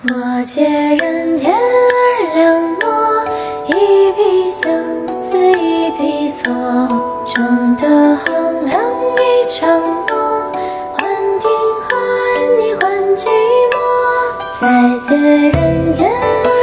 我借人间而两诺，一笔相思一笔错，终得荒凉一场梦，幻听唤你唤寂寞。再借人间